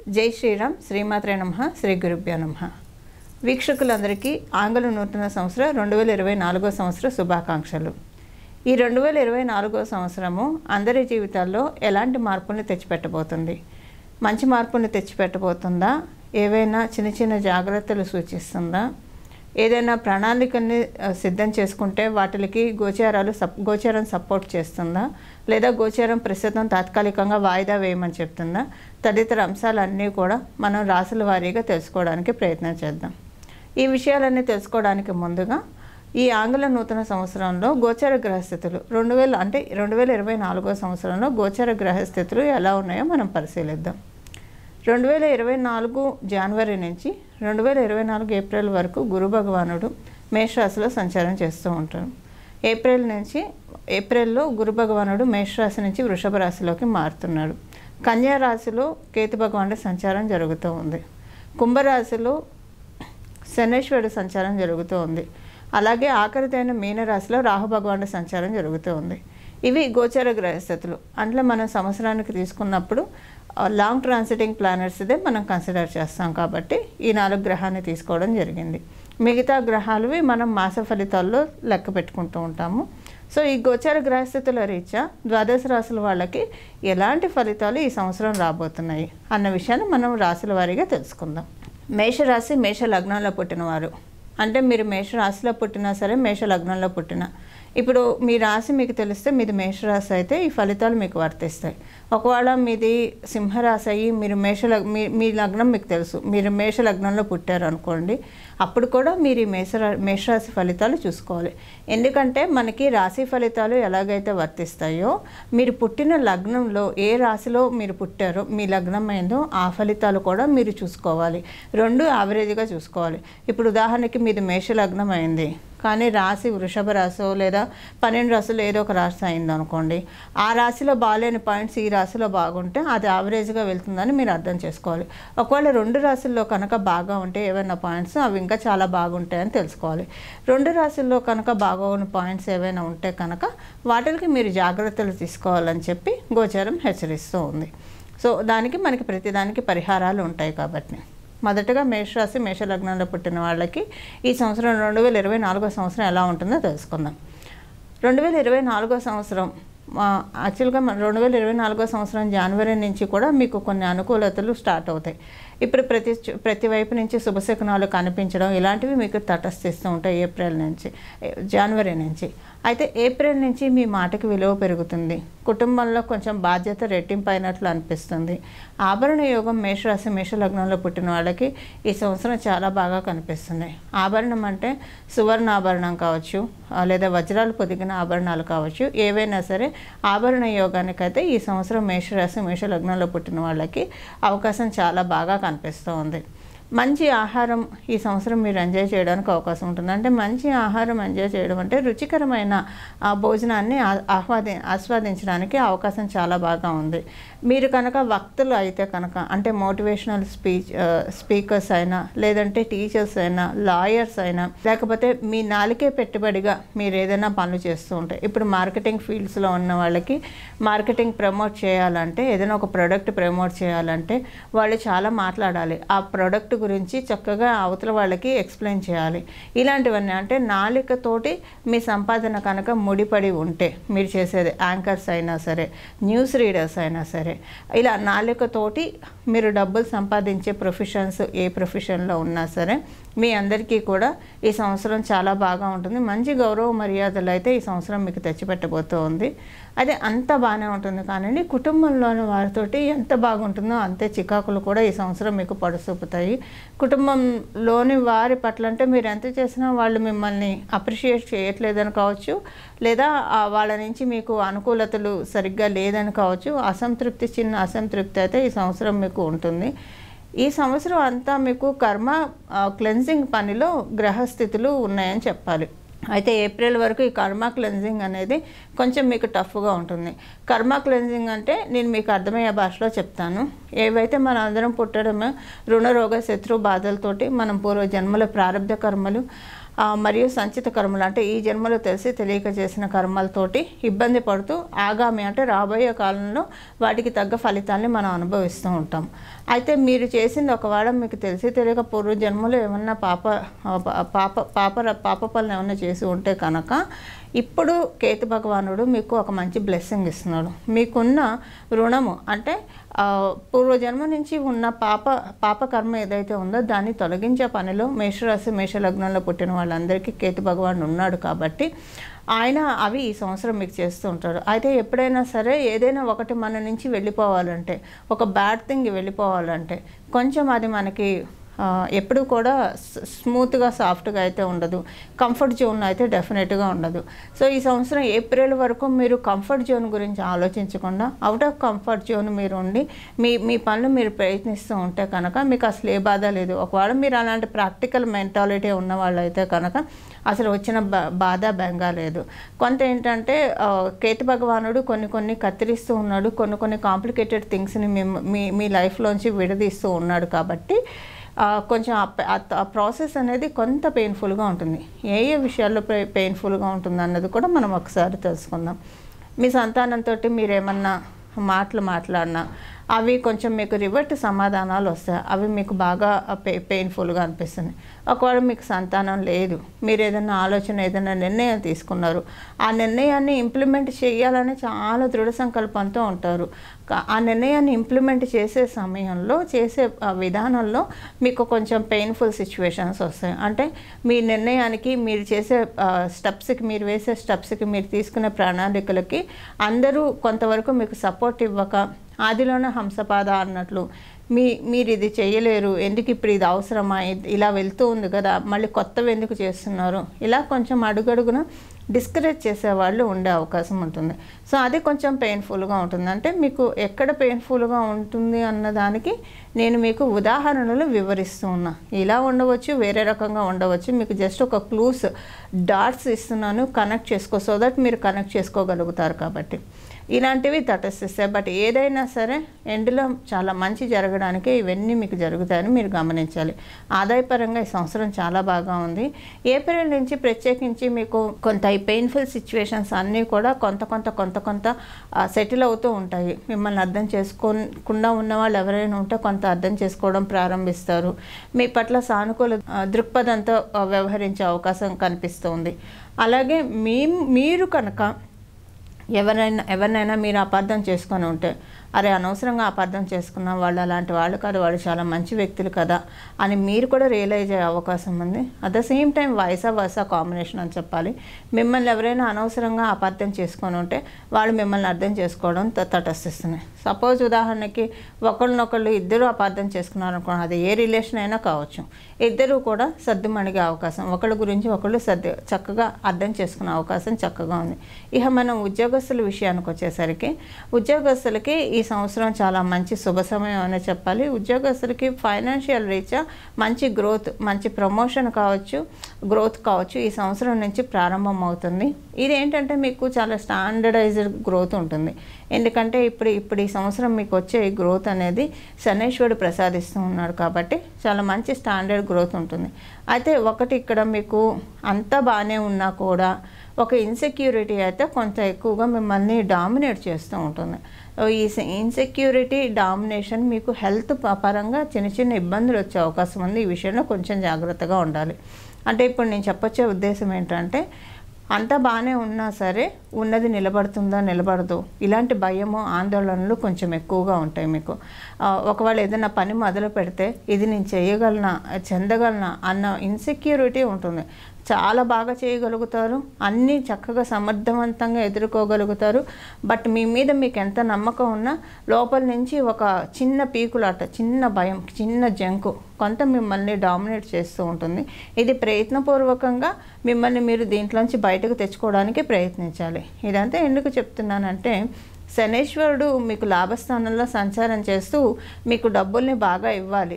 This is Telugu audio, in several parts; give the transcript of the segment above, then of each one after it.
జై శ్రీరామ్, శ్రీమాత్రే నమః, శ్రీ గురుభ్యో నమః. వీక్షకులందరికీ ఆంగ్ల నూతన సంవత్సర 2024 సంవత్సర శుభాకాంక్షలు. ఈ 2024 సంవత్సరము అందరి జీవితాల్లో ఎలాంటి మార్పుల్ని తెచ్చిపెట్టబోతుంది? మంచి మార్పుల్ని తెచ్చిపెట్టబోతుందా? ఏవైనా చిన్న చిన్న జాగ్రత్తలు సూచిస్తుందా? ఏదైనా ప్రణాళికల్ని సిద్ధం చేసుకుంటే వాటికి గోచారం సపోర్ట్ చేస్తుందా? లేదా గోచారం ప్రస్తుతం తాత్కాలికంగా వాయిదా వేయమని చెప్తుందా? తదితర అంశాలన్నీ కూడా మనం రాసుల వారీగా తెలుసుకోవడానికి ప్రయత్నం చేద్దాం. ఈ విషయాలన్నీ తెలుసుకోవడానికి ముందుగా ఈ ఆంగ్ల నూతన సంవత్సరంలో గోచార గ్రహస్థితులు 2024 సంవత్సరంలో గోచార గ్రహస్థితులు ఎలా ఉన్నాయో మనం పరిశీలిద్దాం. 2024 జనవరి నుంచి 2024 ఏప్రిల్ వరకు గురు భగవానుడు మేషరాశిలో సంచారం చేస్తూ ఉంటారు. ఏప్రిల్లో గురు భగవానుడు మేషరాశి నుంచి వృషభ రాశిలోకి మారుతున్నాడు. కన్యా రాశిలో కేతు భగవానుడి సంచారం జరుగుతూ ఉంది. కుంభరాశిలో శనేశ్వరుడి సంచారం జరుగుతూ ఉంది. అలాగే ఆఖరిదైన మీనరాశిలో రాహు భగవానుడి సంచారం జరుగుతూ ఉంది. ఇవి గోచార గ్రహస్థితులు. అంటే మనం సంవత్సరానికి తీసుకున్నప్పుడు లాంగ్ ట్రాన్సిటింగ్ ప్లానెట్స్దే మనం కన్సిడర్ చేస్తాం కాబట్టి ఈ 4 గ్రహాన్ని తీసుకోవడం జరిగింది. మిగతా గ్రహాలవి మనం మాస ఫలితాల్లో లెక్క పెట్టుకుంటూ ఉంటాము. సో ఈ గోచార గ్రహస్థితుల రీత్యా ద్వాదశ రాశుల వాళ్ళకి ఎలాంటి ఫలితాలు ఈ సంవత్సరం రాబోతున్నాయి అన్న విషయాన్ని మనం రాశుల వారీగా తెలుసుకుందాం. మేషరాశి, మేష లగ్నంలో పుట్టినవారు, అంటే మీరు మేష రాశిలో పుట్టినా సరే, మేష లగ్నంలో పుట్టినా, ఇప్పుడు మీ రాశి మీకు తెలిస్తే మీది మేషరాశి అయితే ఈ ఫలితాలు మీకు వర్తిస్తాయి. ఒకవేళ మీది సింహరాశి అయ్యి మీరు మీ లగ్నం మీకు తెలుసు, మీరు మేష లగ్నంలో పుట్టారు అనుకోండి, అప్పుడు కూడా మీరు ఈ మేషరాశి ఫలితాలు చూసుకోవాలి. ఎందుకంటే మనకి రాశి ఫలితాలు ఎలాగైతే వర్తిస్తాయో మీరు పుట్టిన లగ్నంలో ఏ రాశిలో మీరు పుట్టారో మీ లగ్నం అయిందో ఆ ఫలితాలు కూడా మీరు చూసుకోవాలి. 2 యావరేజ్గా చూసుకోవాలి. ఇప్పుడు ఉదాహరణకి మీది మేష లగ్నం అయింది కానీ రాశి వృషభ రాశి లేదా 12 రాశులు ఏదో ఒక రాశి అయింది అనుకోండి, ఆ రాశిలో బాగాలేని పాయింట్స్ ఈ రాశిలో బాగుంటే అది యావరేజ్గా వెళ్తుందని మీరు అర్థం చేసుకోవాలి. ఒకవేళ 2 రాశుల్లో కనుక బాగా ఉంటే ఏవైనా పాయింట్స్ అవి ఇంకా చాలా బాగుంటాయని తెలుసుకోవాలి. 2 రాశుల్లో కనుక బాగోని పాయింట్స్ ఏవైనా ఉంటే కనుక వాటికి మీరు జాగ్రత్తలు తీసుకోవాలని చెప్పి గోచారం హెచ్చరిస్తూ ఉంది. సో మనకి ప్రతిదానికి పరిహారాలు ఉంటాయి. కాబట్టి మొదటగా మేషరాశి, మేష లగ్నంలో పుట్టిన వాళ్ళకి ఈ సంవత్సరం 2024 సంవత్సరం ఎలా ఉంటుందో తెలుసుకుందాం. 2024 సంవత్సరం యాక్చువల్గా 2024 సంవత్సరం జనవరి నుంచి కూడా మీకు కొన్ని అనుకూలతలు స్టార్ట్ అవుతాయి. ఇప్పుడు ప్రతి వైపు నుంచి శుభశకునాలు కనిపించడం ఇలాంటివి మీకు తటస్థిస్తూ ఉంటాయి జనవరి నుంచి. అయితే ఏప్రిల్ నుంచి మీ మాటకి విలువ పెరుగుతుంది. కుటుంబంలో కొంచెం బాధ్యత రెట్టింపు అయినట్లు అనిపిస్తుంది. ఆభరణ యోగం మేషరాశి, మేష లగ్నంలో పుట్టిన వాళ్ళకి ఈ సంవత్సరం చాలా బాగా కనిపిస్తుంది. ఆభరణం అంటే సువర్ణ ఆభరణం కావచ్చు, లేదా వజ్రాలు పొదిగిన ఆభరణాలు కావచ్చు, ఏవైనా సరే ఆభరణ యోగానికైతే ఈ సంవత్సరం మేషరాశి, మేష లగ్నంలో పుట్టిన వాళ్ళకి అవకాశం చాలా బాగా కనిపిస్తూ ఉంది. మంచి ఆహారం ఈ సంవత్సరం మీరు ఎంజాయ్ చేయడానికి అవకాశం ఉంటుంది. అంటే మంచి ఆహారం ఎంజాయ్ చేయడం అంటే రుచికరమైన భోజనాన్ని ఆస్వాదించడానికి అవకాశం చాలా బాగా ఉంది. మీరు కనుక వక్తలు అయితే కనుక, అంటే మోటివేషనల్ స్పీకర్స్ అయినా, లేదంటే టీచర్స్ అయినా, లాయర్స్ అయినా, లేకపోతే మీ నాలుకే పెట్టుబడిగా మీరు ఏదైనా పనులు చేస్తూ ఉంటాయి. ఇప్పుడు మార్కెటింగ్ ఫీల్డ్స్లో ఉన్న వాళ్ళకి మార్కెటింగ్ ప్రమోట్ చేయాలంటే, ఏదైనా ఒక ప్రోడక్ట్ ప్రమోట్ చేయాలంటే వాళ్ళు చాలా మాట్లాడాలి. ఆ ప్రోడక్ట్ గురించి చక్కగా అవతల వాళ్ళకి ఎక్స్ప్లెయిన్ చేయాలి. ఇలాంటివన్నీ అంటే నాలికతోటి మీ సంపాదన కనుక ముడిపడి ఉంటే, మీరు చేసేది యాంకర్స్ అయినా సరే, న్యూస్ రీడర్స్ అయినా సరే, ఇలా నాలికతోటి మీరు డబ్బులు సంపాదించే ప్రొఫెషన్స్ ఏ ప్రొఫెషన్లో ఉన్నా సరే మీ అందరికీ కూడా ఈ సంవత్సరం చాలా బాగా ఉంటుంది. మంచి గౌరవ మర్యాదలు అయితే ఈ సంవత్సరం మీకు తెచ్చిపెట్టబోతూ ఉంది. అదే అంత బాగానే ఉంటుంది. కానీ కుటుంబంలోని వారితోటి ఎంత బాగుంటుందో అంతే చికాకులు కూడా ఈ సంవత్సరం మీకు పడుచూపుతాయి. కుటుంబంలోని వారి పట్ల అంటే మీరు ఎంత చేసినా వాళ్ళు మిమ్మల్ని అప్రిషియేట్ చేయట్లేదని కావచ్చు, లేదా వాళ్ళ నుంచి మీకు అనుకూలతలు సరిగ్గా లేదని కావచ్చు, చిన్న అసంతృప్తి అయితే ఈ సంవత్సరం మీకు ఉంటుంది. ఈ సంవత్సరం అంతా మీకు కర్మ క్లెన్జింగ్ పనిలో గ్రహస్థితులు ఉన్నాయని చెప్పాలి. అయితే ఏప్రిల్ వరకు ఈ కర్మ క్లెన్జింగ్ అనేది కొంచెం మీకు టఫ్గా ఉంటుంది. కర్మ క్లెన్జింగ్ అంటే నేను మీకు అర్థమయ్యే భాషలో చెప్తాను. ఏవైతే మన అందరం పుట్టడమే రుణ రోగ శత్రు బాధలతోటి మనం పూర్వ జన్మల ప్రారంభ కర్మలు మరియు సంచిత కర్మలు అంటే ఈ జన్మలో తెలిసి తెలియక చేసిన కర్మలతోటి ఇబ్బంది పడుతూ ఆగామి అంటే రాబోయే కాలంలో వాటికి తగ్గ ఫలితాన్ని మనం అనుభవిస్తూ ఉంటాం. అయితే మీరు చేసింది ఒకవేళ మీకు తెలిసి తెలియక పూర్వ జన్మలో ఏమన్నా పాప పనులు ఏమన్నా చేసి ఉంటే కనుక ఇప్పుడు కేతు భగవానుడు మీకు ఒక మంచి బ్లెస్సింగ్ ఇస్తున్నాడు. మీకున్న రుణము అంటే పూర్వజన్మ నుంచి ఉన్న పాప కర్మ ఏదైతే ఉందో దాన్ని తొలగించే పనిలో మేషరాశి మేషలగ్నంలో పుట్టిన వాళ్ళందరికీ కేతు భగవానుడు ఉన్నాడు కాబట్టి ఆయన అవి ఈ సంవత్సరం మీకు చేస్తూ ఉంటాడు. అయితే ఎప్పుడైనా సరే ఏదైనా ఒకటి మన నుంచి వెళ్ళిపోవాలంటే, ఒక బ్యాడ్ థింగ్ వెళ్ళిపోవాలంటే కొంచెం అది మనకి ఎప్పుడు కూడా స్మూత్గా సాఫ్ట్గా అయితే ఉండదు, కంఫర్ట్ జోన్ అయితే డెఫినెట్గా ఉండదు. సో ఈ సంవత్సరం ఏప్రిల్ వరకు మీరు కంఫర్ట్ జోన్ గురించి ఆలోచించకుండా అవుట్ ఆఫ్ కంఫర్ట్ జోన్ మీరు ఉండి మీ పనులు మీరు ప్రయత్నిస్తూ ఉంటే కనుక మీకు అసలు ఏ బాధ లేదు. ఒకవేళ మీరు అలాంటి ప్రాక్టికల్ మెంటాలిటీ ఉన్న వాళ్ళు అయితే కనుక అసలు వచ్చిన బాధ బెంగ లేదు. కొంత ఏంటంటే కేతు భగవానుడు కొన్ని కత్తిరిస్తూ ఉన్నాడు, కొన్ని కాంప్లికేటెడ్ థింగ్స్ని మీ లైఫ్లోంచి విడదీస్తూ ఉన్నాడు కాబట్టి కొంచెం ఆ ప్రాసెస్ అనేది కొంత పెయిన్ఫుల్గా ఉంటుంది. ఏ విషయాల్లో పెయిన్ఫుల్గా ఉంటుంది అన్నది కూడా మనం ఒకసారి తెలుసుకుందాం. మీ సంతానంతో మీరు ఏమన్నా మాట్లాడినా అవి కొంచెం మీకు రివర్ట్ సమాధానాలు వస్తాయి. అవి మీకు బాగా పెయిన్ఫుల్గా అనిపిస్తుంది. ఒకవేళ మీకు సంతానం లేదు, మీరు ఏదైనా ఏదైనా నిర్ణయం తీసుకున్నారు, ఆ నిర్ణయాన్ని ఇంప్లిమెంట్ చేయాలని చాలా దృఢ సంకల్పంతో ఉంటారు. ఆ నిర్ణయాన్ని ఇంప్లిమెంట్ చేసే సమయంలో చేసే విధానంలో మీకు కొంచెం పెయిన్ఫుల్ సిచ్యువేషన్స్ వస్తాయి. అంటే మీ నిర్ణయానికి మీరు చేసే స్టెప్స్కి, మీరు వేసే స్టెప్స్కి, మీరు తీసుకునే ప్రణాళికలకి అందరూ కొంతవరకు మీకు సపోర్ట్ ఇవ్వక ఆదిలోనే హంసపాద అన్నట్లు మీరు ఇది చేయలేరు, ఎందుకు ఇప్పుడు ఇది అవసరమా, ఇలా వెళ్తూ ఉంది కదా, మళ్ళీ కొత్తవి ఎందుకు చేస్తున్నారు, ఇలా కొంచెం అడుగడుగున డిస్కరేజ్ చేసేవాళ్ళు ఉండే అవకాశం ఉంటుంది. సో అది కొంచెం పెయిన్ఫుల్గా ఉంటుంది. అంటే మీకు ఎక్కడ పెయిన్ఫుల్గా ఉంటుంది అన్నదానికి నేను మీకు ఉదాహరణలు వివరిస్తూ ఉన్నా. ఇలా ఉండవచ్చు, వేరే రకంగా ఉండవచ్చు. మీకు జస్ట్ ఒక క్లూస్ డాట్స్ ఇస్తున్నాను, కనెక్ట్ సో దట్ మీరు కనెక్ట్ చేసుకోగలుగుతారు. కాబట్టి ఇలాంటివి తటస్థిస్తాయి. బట్ ఏదైనా సరే ఎండ్లో చాలా మంచి జరగడానికి ఇవన్నీ మీకు జరుగుతాయని మీరు గమనించాలి. ఆదాయపరంగా ఈ సంవత్సరం చాలా బాగా ఉంది. ఏప్రిల్ నుంచి ప్రత్యేకించి మీకు కొంత ఈ పెయిన్ఫుల్ సిచ్యువేషన్స్ అన్నీ కూడా కొంత సెటిల్ అవుతూ ఉంటాయి. మిమ్మల్ని అర్థం చేసుకోకుండా ఉన్న వాళ్ళు ఎవరైనా ఉంటే కొంత అర్థం చేసుకోవడం ప్రారంభిస్తారు. మీ పట్ల సానుకూల దృక్పథంతో వ్యవహరించే అవకాశం కనిపిస్తుంది. అలాగే మీరు కనుక ఎవరినైనా మీరు అపార్థం చేసుకొని ఉంటే, అరే అనవసరంగా అపార్థం చేసుకున్న వాళ్ళు అలాంటి వాళ్ళు కాదు, వాళ్ళు చాలా మంచి వ్యక్తులు కదా అని మీరు కూడా రియలైజ్ అయ్యే అవకాశం ఉంది. అట్ ద సేమ్ టైం వయసా కాంబినేషన్ అని చెప్పాలి. మిమ్మల్ని ఎవరైనా అనవసరంగా అపార్థం చేసుకొని ఉంటే వాళ్ళు మిమ్మల్ని అర్థం చేసుకోవడం తటస్థిస్తున్నాయి. సపోజ్ ఉదాహరణకి ఒకళ్ళనొకళ్ళు ఇద్దరు అపార్థం చేసుకున్నారనుకోండి, అది ఏ రిలేషన్ అయినా కావచ్చు, ఇద్దరు కూడా సర్దుమణిగే అవకాశం, ఒకళ్ళ గురించి ఒకళ్ళు చక్కగా అర్థం చేసుకునే అవకాశం చక్కగా ఉంది. ఇక మనం ఉద్యోగస్తుల విషయానికి వచ్చేసరికి ఉద్యోగస్తులకి ఈ సంవత్సరం చాలా మంచి శుభ సమయం అనే చెప్పాలి. ఉద్యోగస్తులకి ఫైనాన్షియల్ రీత్యా మంచి గ్రోత్, మంచి ప్రమోషన్ గ్రోత్ కావచ్చు ఈ సంవత్సరం నుంచి ప్రారంభం అవుతుంది. ఇది ఏంటంటే మీకు చాలా స్టాండర్డైజ్డ్ గ్రోత్ ఉంటుంది. ఎందుకంటే ఇప్పుడు ఈ సంవత్సరం మీకు వచ్చే గ్రోత్ అనేది శనేశ్వరుడు ప్రసాదిస్తూ ఉన్నాడు కాబట్టి చాలా మంచి స్టాండర్డ్ గ్రోత్ ఉంటుంది. అయితే ఒకటి ఇక్కడ మీకు అంతా బాగానే ఉన్నా కూడా ఒక ఇన్సెక్యూరిటీ అయితే కొంత ఎక్కువగా మిమ్మల్ని డామినేట్ చేస్తూ ఉంటుంది. ఈ ఇన్సెక్యూరిటీ డామినేషన్ మీకు హెల్త్ పరంగా చిన్న ఇబ్బందులు వచ్చే అవకాశం ఉంది. ఈ విషయంలో కొంచెం జాగ్రత్తగా ఉండాలి. అంటే ఇప్పుడు నేను చెప్పొచ్చే ఉద్దేశం ఏంటంటే అంతా బాగానే ఉన్నా సరే ఉన్నది నిలబడదు, ఇలాంటి భయము ఆందోళనలు కొంచెం ఎక్కువగా ఉంటాయి మీకు. ఒకవేళ ఏదైనా పని మొదలు పెడితే ఇది నేను చెందగలనా అన్న ఇన్సెక్యూరిటీ ఉంటుంది. చాలా బాగా చేయగలుగుతారు, అన్నీ చక్కగా సమర్థవంతంగా ఎదుర్కోగలుగుతారు. బట్ మీ మీద మీకు ఎంత నమ్మకం ఉన్నా లోపల నుంచి ఒక చిన్న పీకులాట, చిన్న భయం, చిన్న జంకు కొంత మిమ్మల్ని డామినేట్ చేస్తూ ఉంటుంది. ఇది ప్రయత్నపూర్వకంగా మిమ్మల్ని మీరు దీంట్లోంచి బయటకు తెచ్చుకోవడానికి ప్రయత్నించాలి. ఇదంతా ఎందుకు చెప్తున్నానంటే శనేశ్వరుడు మీకు లాభస్థానంలో సంచారం చేస్తూ మీకు డబ్బుల్ని బాగా ఇవ్వాలి.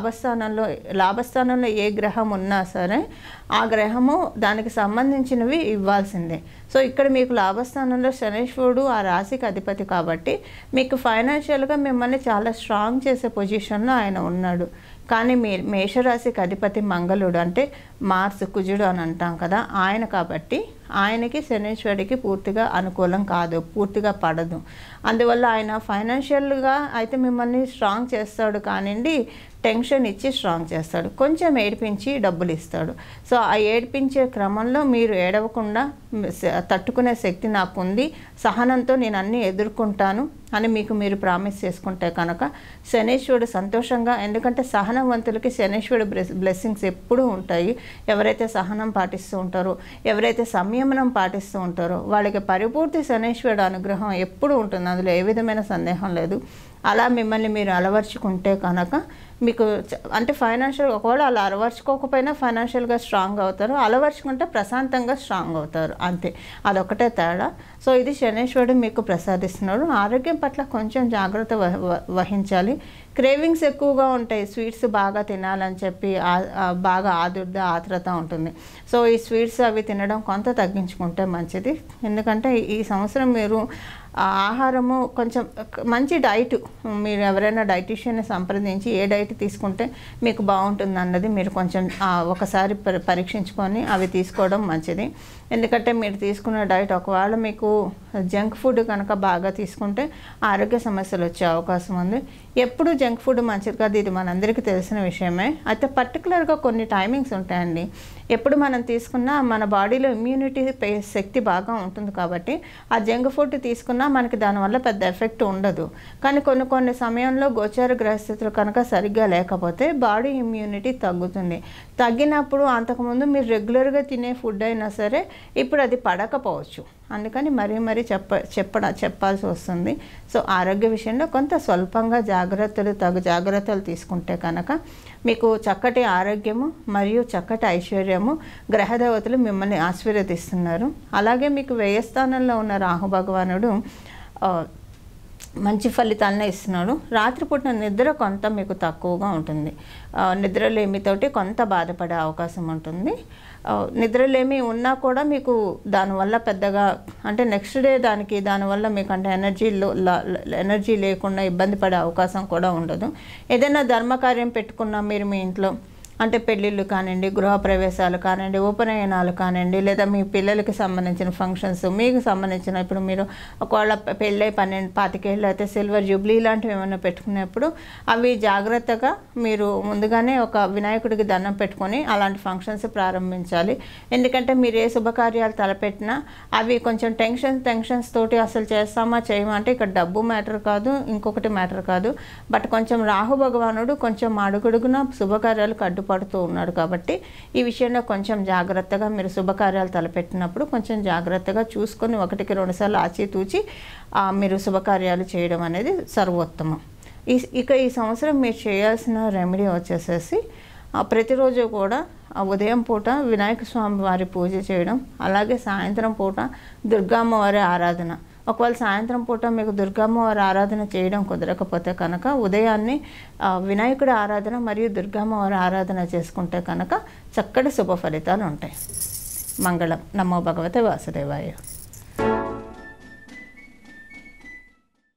లాభస్థానంలో ఏ గ్రహం ఉన్నా సరే ఆ గ్రహము దానికి సంబంధించినవి ఇవ్వాల్సిందే. సో ఇక్కడ మీకు లాభస్థానంలో శనేశ్వరుడు ఆ రాశికి అధిపతి కాబట్టి మీకు ఫైనాన్షియల్గా మిమ్మల్ని చాలా స్ట్రాంగ్ చేసే పొజిషన్లో ఆయన ఉన్నాడు. కానీ మేషరాశికి అధిపతి మంగళుడు, అంటే మార్స్ కుజుడు అని అంటాం కదా, ఆయన కాబట్టి ఆయనకి శనీశ్వరుడికి పూర్తిగా అనుకూలం కాదు, పూర్తిగా పడదు. అందువల్ల ఆయన ఫైనాన్షియల్గా అయితే మిమ్మల్ని స్ట్రాంగ్ చేస్తాడు కానివ్వండి, టెన్షన్ ఇచ్చి స్ట్రాంగ్ చేస్తాడు, కొంచెం ఏడిపించి డబ్బులు ఇస్తాడు. సో ఆ ఏడిపించే క్రమంలో మీరు ఏడవకుండా తట్టుకునే శక్తి నాకు ఉంది, సహనంతో నేను అన్నీ ఎదుర్కొంటాను అని మీకు మీరు ప్రామిస్ చేసుకుంటే కనుక శనీశ్వరుడు సంతోషంగా, ఎందుకంటే సహనవంతులకి శనీశ్వరుడు బ్లెస్సింగ్స్ ఎప్పుడూ ఉంటాయి. ఎవరైతే సహనం పాటిస్తూ ఉంటారో, ఎవరైతే సంయమనం పాటిస్తూ ఉంటారో వాళ్ళకి పరిపూర్తి శనీశ్వరుడు అనుగ్రహం ఎప్పుడు ఉంటుంది, అందులో ఏ విధమైన సందేహం లేదు. అలా మిమ్మల్ని మీరు అలవర్చుకుంటే కనుక మీకు అంటే ఫైనాన్షియల్, ఒకవేళ అలా అలవర్చుకోకపోయినా ఫైనాన్షియల్గా స్ట్రాంగ్ అవుతారు, అలవర్చుకుంటే ప్రశాంతంగా స్ట్రాంగ్ అవుతారు, అంతే, అదొకటే తేడా. సో ఇది శనీశ్వరుడు మీకు ప్రసాదిస్తున్నాడు. ఆరోగ్యం పట్ల కొంచెం జాగ్రత్త వహించాలి. క్రేవింగ్స్ ఎక్కువగా ఉంటాయి, స్వీట్స్ బాగా తినాలని చెప్పి బాగా ఆత్రుత ఉంటుంది. సో ఈ స్వీట్స్ అవి తినడం కొంత తగ్గించుకుంటే మంచిది. ఎందుకంటే ఈ సంవత్సరం మీరు ఆహారము కొంచెం మంచి డైట్, మీరు ఎవరైనా డైటీషియన్ని సంప్రదించి ఏ డైట్ తీసుకుంటే మీకు బాగుంటుంది అన్నది మీరు కొంచెం ఒకసారి పరీక్షించుకొని అవి తీసుకోవడం మంచిది. ఎందుకంటే మీరు తీసుకున్న డైట్ ఒకవేళ మీకు జంక్ ఫుడ్ కనుక బాగా తీసుకుంటే ఆరోగ్య సమస్యలు వచ్చే అవకాశం ఉంది. ఎప్పుడు జంక్ ఫుడ్ మంచిది కాదు, ఇది మనందరికీ తెలిసిన విషయమే. అయితే పర్టికులర్గా కొన్ని టైమింగ్స్ ఉంటాయండి. ఎప్పుడు మనం తీసుకున్నా మన బాడీలో ఇమ్యూనిటీ శక్తి బాగా ఉంటుంది కాబట్టి ఆ జంక్ ఫుడ్ తీసుకున్నా మనకి దానివల్ల పెద్ద ఎఫెక్ట్ ఉండదు. కానీ కొన్ని సమయంలో గోచార గ్రహస్థితులు కనుక సరిగ్గా లేకపోతే బాడీ ఇమ్యూనిటీ తగ్గుతుంది. తగ్గినప్పుడు అంతకుముందు మీరు రెగ్యులర్గా తినే ఫుడ్ అయినా సరే ఇప్పుడు అది పడకపోవచ్చు, అందుకని మరీ చెప్పాల్సి వస్తుంది. సో ఆరోగ్య విషయంలో కొంత స్వల్పంగా తగు జాగ్రత్తలు తీసుకుంటే కనుక మీకు చక్కటి ఆరోగ్యము మరియు చక్కటి ఐశ్వర్యము గ్రహదేవతలు మిమ్మల్ని ఆశీర్వదిస్తున్నారు. అలాగే మీకు వ్యయస్థానంలో ఉన్న రాహు భగవానుడు మంచి ఫలితాలనే ఇస్తున్నాడు. రాత్రిపూట నిద్ర కొంత మీకు తక్కువగా ఉంటుంది, నిద్రలేమితోటి కొంత బాధపడే అవకాశం ఉంటుంది. నిద్రలేమి ఉన్నా కూడా మీకు దానివల్ల పెద్దగా అంటే నెక్స్ట్ డే దానివల్ల మీకు అంటే ఎనర్జీ లేకుండా ఇబ్బంది పడే అవకాశం కూడా ఉండదు. ఏదైనా ధర్మకార్యం పెట్టుకున్నా మీరు మీ ఇంట్లో, అంటే పెళ్ళిళ్ళు కానివ్వండి, గృహప్రవేశాలు కానివ్వండి, ఉపనయనాలు కానివ్వండి, లేదా మీ పిల్లలకి సంబంధించిన ఫంక్షన్స్, మీకు సంబంధించిన ఇప్పుడు మీరు ఒకవేళ పెళ్ళై 25 ఏళ్ళు అయితే సిల్వర్ జూబ్లీ లాంటివి ఏమైనా పెట్టుకునేప్పుడు అవి జాగ్రత్తగా మీరు ముందుగానే ఒక వినాయకుడికి దండం పెట్టుకొని అలాంటి ఫంక్షన్స్ ప్రారంభించాలి. ఎందుకంటే మీరు ఏ శుభకార్యాలు తలపెట్టినా అవి కొంచెం టెన్షన్స్ తోటి అసలు చేస్తామా చేయమా అంటే ఇక్కడ డబ్బు మ్యాటర్ కాదు, ఇంకొకటి మ్యాటర్ కాదు, బట్ కొంచెం రాహు భగవానుడు కొంచెం అడుగడుగున శుభకార్యాలకు అడ్డుపడుతూ ఉన్నాడు. కాబట్టి ఈ విషయంలో కొంచెం జాగ్రత్తగా మీరు శుభకార్యాలు తలపెట్టినప్పుడు కొంచెం జాగ్రత్తగా చూసుకొని 1-2 సార్లు ఆచితూచి మీరు శుభకార్యాలు చేయడం అనేది సర్వోత్తమం. ఇక ఈ సంవత్సరం మీరు చేయాల్సిన రెమెడీ వచ్చేసేసి ప్రతిరోజు కూడా ఉదయం పూట వినాయక స్వామి వారి పూజ చేయడం, అలాగే సాయంత్రం పూట దుర్గామ్మవారి ఆరాధన. ఒకవేళ సాయంత్రం పూట మీకు దుర్గామ్మవారి ఆరాధన చేయడం కుదరకపోతే కనుక ఉదయాన్నే వినాయకుడి ఆరాధన మరియు దుర్గామ్మవారి ఆరాధన చేసుకుంటే కనుక చక్కటి శుభ ఫలితాలు ఉంటాయి. మంగళం. నమో భగవతే వాసుదేవాయ.